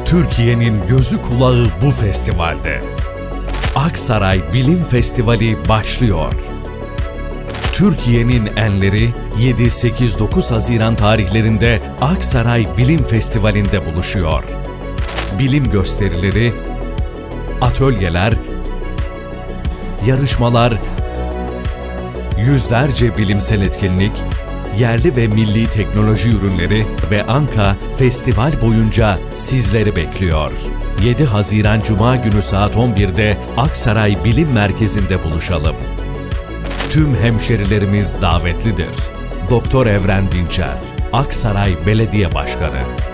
Türkiye'nin gözü kulağı bu festivalde. Aksaray Bilim Festivali başlıyor. Türkiye'nin enleri 7, 8, 9 Haziran tarihlerinde Aksaray Bilim Festivali'nde buluşuyor. Bilim gösterileri, atölyeler, yarışmalar, yüzlerce bilimsel etkinlik, yerli ve milli teknoloji ürünleri ve Anka festival boyunca sizleri bekliyor. 7 Haziran Cuma günü saat 11'de Aksaray Bilim Merkezi'nde buluşalım. Tüm hemşerilerimiz davetlidir. Doktor Evren Dinçer, Aksaray Belediye Başkanı.